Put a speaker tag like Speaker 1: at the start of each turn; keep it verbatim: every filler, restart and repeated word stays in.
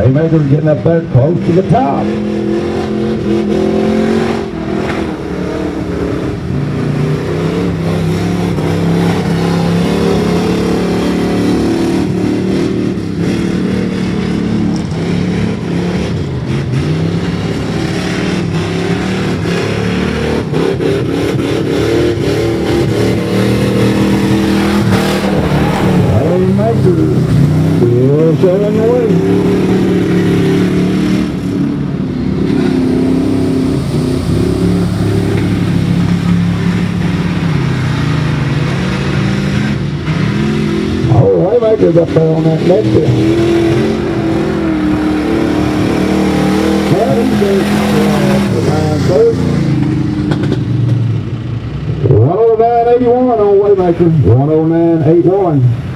Speaker 1: Waymaker's getting up there close to the top. Still showing the way. Oh, Waymaker's up there on that next hill. one oh nine eighty-one on Waymaker. one oh nine eighty-one.